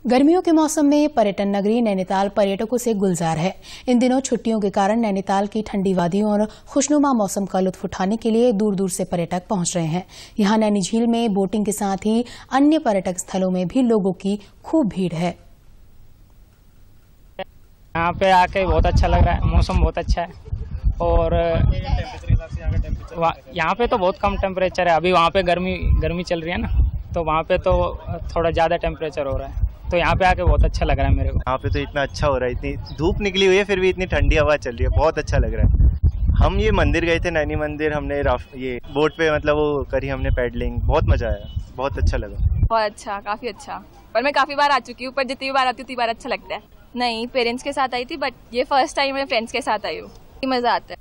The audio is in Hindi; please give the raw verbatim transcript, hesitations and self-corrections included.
गर्मियों के मौसम में पर्यटन नगरी नैनीताल पर्यटकों से गुलजार है। इन दिनों छुट्टियों के कारण नैनीताल की ठंडी वादियों और खुशनुमा मौसम का लुत्फ उठाने के लिए दूर दूर से पर्यटक पहुंच रहे हैं। यहां नैनी झील में बोटिंग के साथ ही अन्य पर्यटक स्थलों में भी लोगों की खूब भीड़ है। यहाँ पे आके बहुत अच्छा लग रहा है, मौसम बहुत अच्छा है और यहाँ पे तो बहुत कम टेम्परेचर है। अभी वहाँ पे गर्मी गर्मी चल रही है ना, तो वहाँ पे तो थोड़ा ज़्यादा टेम्परेचर हो रहा है, तो यहाँ पे आके बहुत अच्छा लग रहा है मेरे को। यहाँ पे तो इतना अच्छा हो रहा है, इतनी धूप निकली हुई है फिर भी इतनी ठंडी हवा चल रही है, बहुत अच्छा लग रहा है। हम ये मंदिर गए थे, नैनी मंदिर, हमने ये बोट पे मतलब वो करी हमने पैडलिंग, बहुत मजा आया, बहुत अच्छा लगा। बहुत अच्छा, काफी अच्छा। पर मैं काफी बार आ चुकी हूँ, पर जितनी बार आती हूँ उतनी बार अच्छा लगता है। नहीं, पेरेंट्स के साथ आई थी, बट ये फर्स्ट टाइम मैं फ्रेंड्स के साथ आई हूँ, मजा आता है।